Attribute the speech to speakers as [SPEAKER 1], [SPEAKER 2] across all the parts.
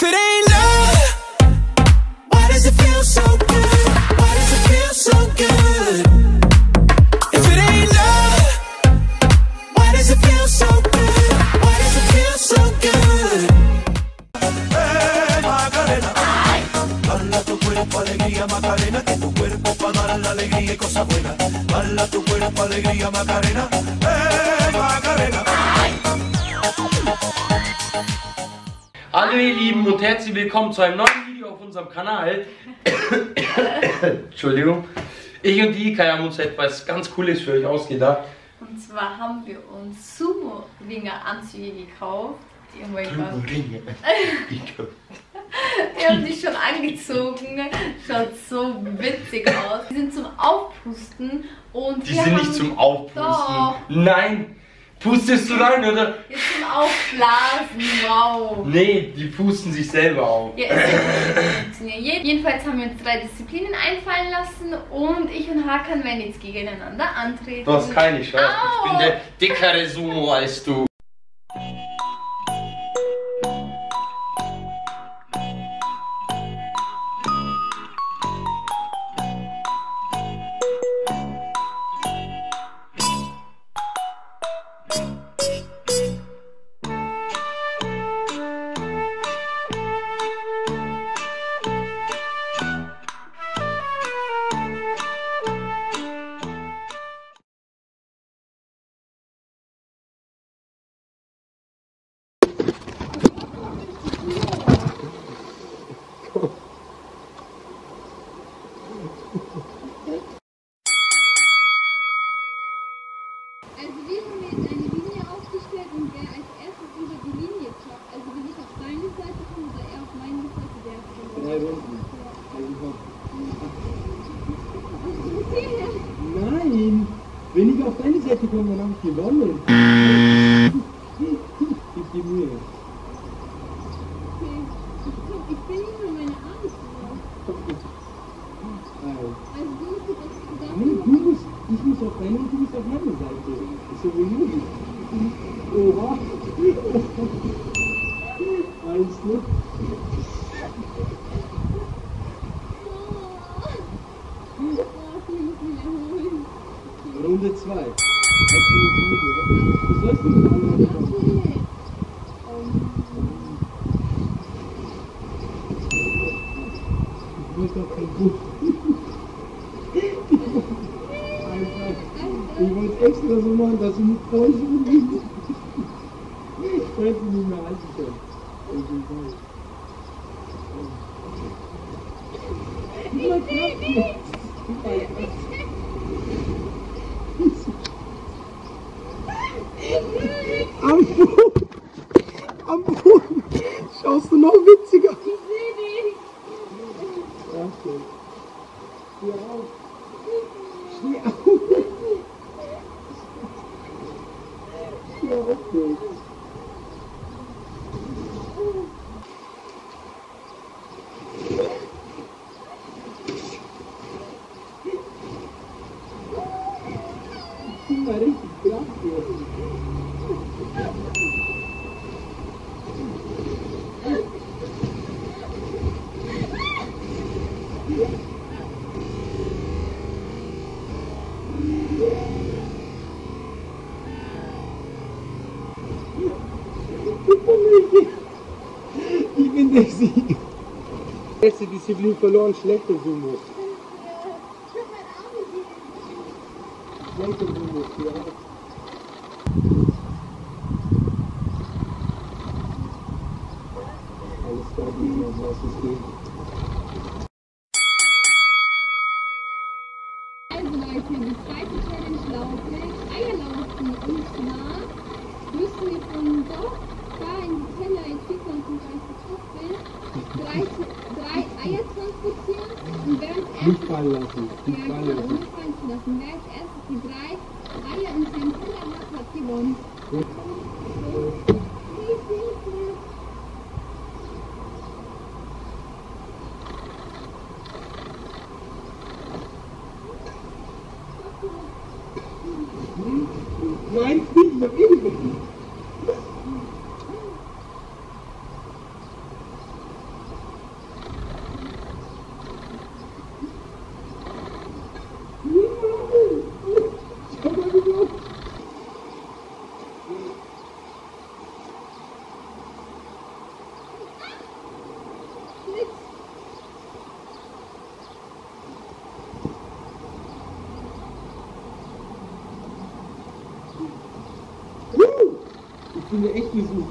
[SPEAKER 1] If it ain't love, why does it feel so good? Why does it feel so good? If it ain't love, why does it feel so good? Why does it feel so good? Macarena, bala tu cuerpo, alegría, Macarena, que tu cuerpo pa' dar la alegría y cosas buenas. Bala tu cuerpo, alegría, Macarena, Macarena.
[SPEAKER 2] Hallo ihr Lieben und herzlich willkommen zu einem neuen Video auf unserem Kanal. Entschuldigung. Ich und die Kai haben uns etwas ganz Cooles für euch ausgedacht.
[SPEAKER 3] Und zwar haben wir uns Sumo-Ringer-Anzüge gekauft. Die haben die schon angezogen. Schaut so witzig aus. Die sind zum Aufpusten und
[SPEAKER 2] die sind nicht zum Aufpusten. Doch. Nein! Pustest du rein, oder?
[SPEAKER 3] Jetzt zum Aufblasen, wow.
[SPEAKER 2] Nee, die pusten sich selber auf.
[SPEAKER 3] Ja, jedenfalls haben wir uns 3 Disziplinen einfallen lassen und ich und Hakan werden jetzt gegeneinander antreten.
[SPEAKER 2] Du hast keine Chance. Ich bin der dickere Sumo als du.
[SPEAKER 4] Also wir haben jetzt eine Linie aufgestellt und wer als erstes über die Linie schafft, also wenn ich auf deine Seite komme oder er auf meine Seite, der ist schon
[SPEAKER 5] 3 Runden.
[SPEAKER 4] Ja.
[SPEAKER 5] Nein! Wenn ich auf deine Seite komme, dann habe ich gewonnen. Ich gebe Mühe.
[SPEAKER 4] Okay. Ich bin nicht nur meine Arme zu. Also du musst jetzt zusammen.
[SPEAKER 5] Ich muss auf deine und du musst auf meine Seite. Das ist ja wohl möglich. Oha! Alles gut. Runde 2. Du sollst nicht anfangen. Ich muss doch kein Buch. Ich wollte extra so machen, dass du nicht vorschubst. Ich könnte nicht mehr halten können. Am Boden schaust du noch witziger.
[SPEAKER 4] Ich sehe dich.
[SPEAKER 5] Okay. Steh auf. Steh auf. Steh auf. Ich bin mal richtig blass hier. Ich bin der Sieger. Erste Disziplin verloren, schlechte Sumo. Schlechte Sumo, ja. Alles klar, wie man so geht.
[SPEAKER 4] Also Leute, die zweite Challenge lautet Eierlaufen. Und zwar müssen wir von dort da in die Teller entwickeln und als Kartoffeln 3 Eier transportieren und wer als erstes
[SPEAKER 5] Nicht fallen lassen.
[SPEAKER 4] ja, genau, nicht fallen zu lassen. Wer als erstes die 3 Eier in seinem Teller hat gewonnen.
[SPEAKER 5] Nein, nicht, ich hab eh nicht. bin eine echte Suche.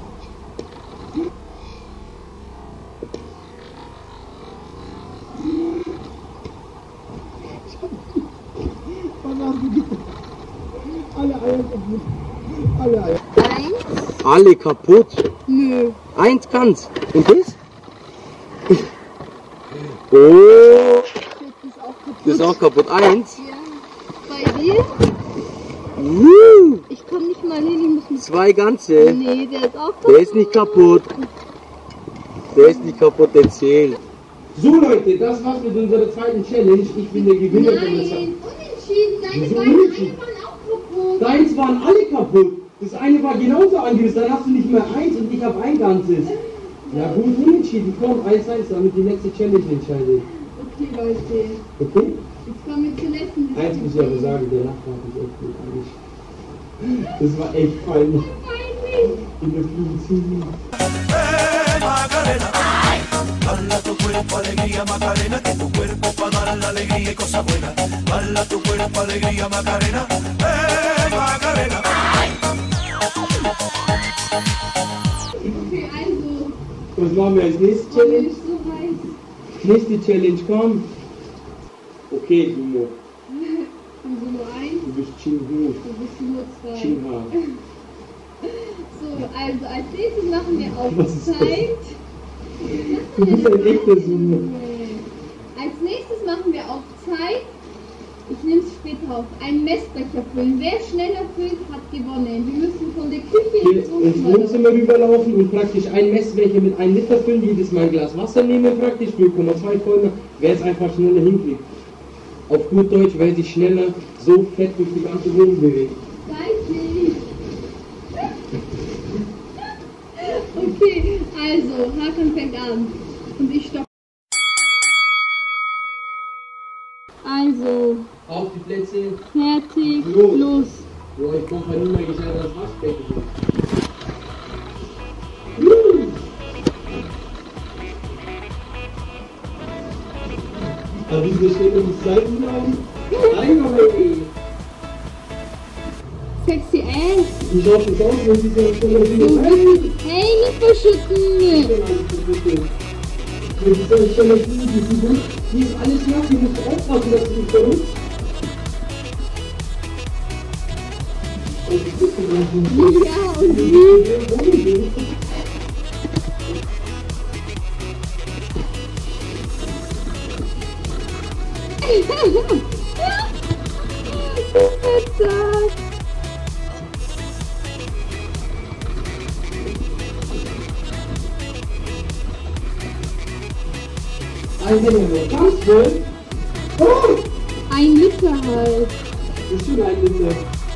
[SPEAKER 5] Alle Eier kaputt. Alle Eier.
[SPEAKER 6] Alle kaputt?
[SPEAKER 4] Nö.
[SPEAKER 6] Eins ganz. Und das? Oh, das ist auch kaputt. Eins.
[SPEAKER 4] Ja. Bei dir? Ich komm nicht mal hin, ich muss mich...
[SPEAKER 6] Zwei ganze.
[SPEAKER 4] Nee, der ist auch kaputt.
[SPEAKER 6] Der ist nicht kaputt. Der ist nicht kaputt, der zählt.
[SPEAKER 5] So Leute, das war's mit unserer zweiten Challenge. Ich bin der Gewinner von der
[SPEAKER 4] Nein, unentschieden. Deine
[SPEAKER 5] Wieso
[SPEAKER 4] beiden
[SPEAKER 5] unentschieden?
[SPEAKER 4] Eier waren auch kaputt.
[SPEAKER 5] Deins waren alle kaputt. Das eine war genauso angerissen, dann hast du nicht mehr eins und ich habe ein ganzes. Ja gut, unentschieden. Komm, 1-1, damit die nächste Challenge entscheidet.
[SPEAKER 4] Okay, Leute.
[SPEAKER 5] Okay?
[SPEAKER 4] Jetzt kommen wir zur letzten.
[SPEAKER 5] Eins muss ich aber sagen, der Nachbar hat mich echt gut angeschaut. Das war echt peinlich. In der Fliegen.
[SPEAKER 1] Macarena, bala tu cuerpo, alegría Macarena, que tu cuerpo para dar la alegría y cosas buenas. Bala tu cuerpo, alegría Macarena, Macarena.
[SPEAKER 4] Okay, also.
[SPEAKER 5] Was machen wir als nächste
[SPEAKER 4] Ich
[SPEAKER 5] Challenge?
[SPEAKER 4] bin so heiß.
[SPEAKER 5] Nächste Challenge, komm. Okay, Sumo.
[SPEAKER 4] Also nur eins,
[SPEAKER 5] Du bist Chingu.
[SPEAKER 4] du bist nur zwei.
[SPEAKER 5] Chinha.
[SPEAKER 4] So, also als nächstes machen wir auf
[SPEAKER 5] Was ist das?
[SPEAKER 4] Zeit.
[SPEAKER 5] Du bist ein echter Sumo.
[SPEAKER 4] Als nächstes machen wir auf Zeit. Ich nehme es später auf. Einen Messbecher füllen. Wer schneller füllt, hat gewonnen. Wir müssen von der Küche
[SPEAKER 5] Hier
[SPEAKER 4] ins
[SPEAKER 5] ins
[SPEAKER 4] Wohnzimmer.
[SPEAKER 5] Wohnzimmer rüberlaufen und praktisch ein Messbecher mit 1 Liter füllen, jedes Mal ein Glas Wasser nehmen, praktisch 0,2 voll, wer es einfach schneller hinkriegt. Auf gut Deutsch, wer sich schneller so fett durch die ganze Wohnung bewegt.
[SPEAKER 4] Weiß nicht. Okay, also Hakan fängt an. Und ich stoppe. Also,
[SPEAKER 5] Auf die Plätze.
[SPEAKER 4] fertig,
[SPEAKER 5] Los.
[SPEAKER 4] los.
[SPEAKER 5] Boah, ich komme nie mehr gescheit ans Waschbecken. Aber wieso steht auf die Seiten laufen? Einmal.
[SPEAKER 4] Sexy Ass.
[SPEAKER 5] Wie schaut das aus, wenn sie so
[SPEAKER 4] So wissen. Hey, nicht verschütten.
[SPEAKER 5] Die ist alles nass, die musst du aufpassen, dass du nicht verrückt.
[SPEAKER 4] Ja, und wie? Zack.
[SPEAKER 5] Ganz voll. Oh,
[SPEAKER 4] 1 Liter halt.
[SPEAKER 5] das ist schon 1 Liter.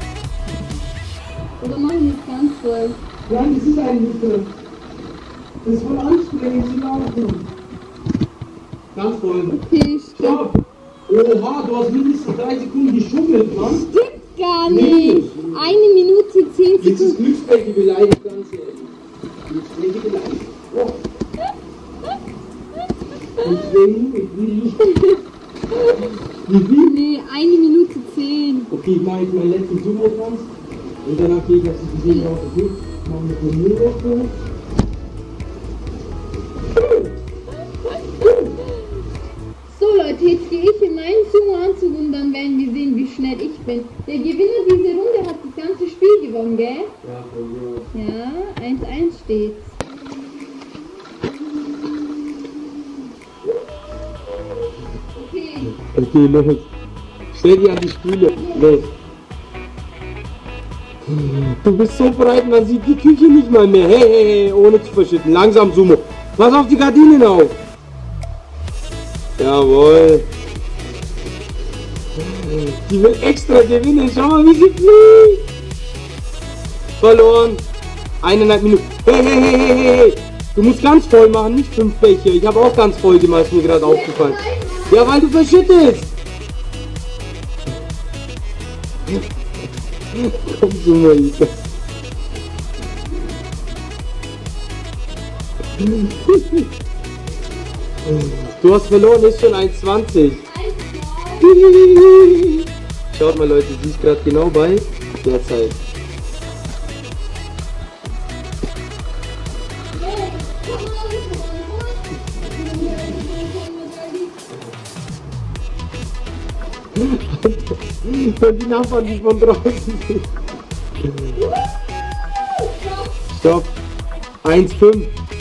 [SPEAKER 4] Oder machen wir es ganz voll?
[SPEAKER 5] Nein, das ist 1 Liter. Das ist voll anstrengend zu laufen. Ganz voll.
[SPEAKER 4] Okay, stopp.
[SPEAKER 5] Stopp. Oha, du hast mindestens 3 Sekunden geschummelt, Mann.
[SPEAKER 4] Stimmt gar nicht. 1 Minute 10
[SPEAKER 5] Dieses
[SPEAKER 4] Sekunden.
[SPEAKER 5] Glücksbecken beleidigt ganz ehrlich. Glücksbecken beleidigt. Oh. Und 2 Minuten, wie viel?
[SPEAKER 4] Nee, 1 Minute 10.
[SPEAKER 5] Okay, ich mache jetzt meinen letzten Sumo-Tanz. Und danach gehe ich auf die Gesehen raus. Okay, ich mache eine Turnierwoche.
[SPEAKER 4] So Leute, jetzt gehe ich in meinen Sumo-Anzug und dann werden wir sehen, wie schnell ich bin. Der Gewinner dieser Runde hat das ganze Spiel gewonnen, gell?
[SPEAKER 5] Ja, voll gut.
[SPEAKER 4] Ja, 1-1 steht's. Okay,
[SPEAKER 6] Okay, los. Stell dich an die Spüle. Los. Du bist so breit, man sieht die Küche nicht mal mehr. Hey, hey, hey, ohne zu verschütten. Langsam, Sumo. Pass auf die Gardinen auf. Jawohl. Die will extra gewinnen. Schau mal, wie sie fliegt. Verloren. 1,5 Minuten. Hey, hey, hey, hey, hey. Du musst ganz voll machen, nicht 5 Becher. Ich habe auch ganz voll gemacht, ist mir gerade aufgefallen. Ja, weil du verschüttest. Komm, Sumo, Ika. Du hast verloren, ist schon 1,20. Schaut mal Leute, sie ist gerade genau bei der Zeit. Und die Nachbarn, die von draußen sind. Stopp. 1,5.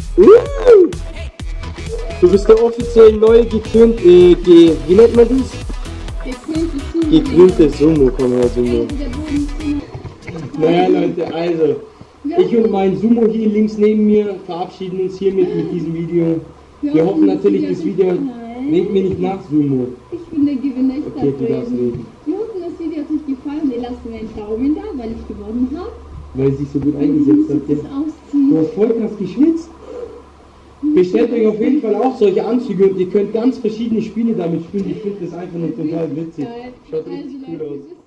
[SPEAKER 6] Du bist der offiziell neue wie nennt man das? Gekrönte Sumo, komm her, Sumo. Naja, Leute, also, ich und mein Sumo hier links neben mir verabschieden uns hiermit mit diesem Video. Wir hoffen natürlich, das Video nehmt mir nicht nach, Sumo.
[SPEAKER 4] Ich bin der Gewinner, ich
[SPEAKER 6] Okay, du darfst
[SPEAKER 4] reden.
[SPEAKER 6] reden.
[SPEAKER 4] Wir hoffen, das Video hat euch gefallen. Ihr lasst mir einen Daumen da, weil ich gewonnen habe.
[SPEAKER 6] Weil sie sich so gut eingesetzt hat.
[SPEAKER 4] Das
[SPEAKER 6] Du
[SPEAKER 4] ausziehen.
[SPEAKER 6] hast voll krass geschwitzt. Bestellt euch auf jeden Fall auch solche Anzüge und ihr könnt ganz verschiedene Spiele damit spielen. Ich finde das einfach nur total witzig.
[SPEAKER 4] Geil.
[SPEAKER 6] Schaut richtig
[SPEAKER 4] Also,
[SPEAKER 6] cool
[SPEAKER 4] Leute,
[SPEAKER 6] aus.
[SPEAKER 4] bis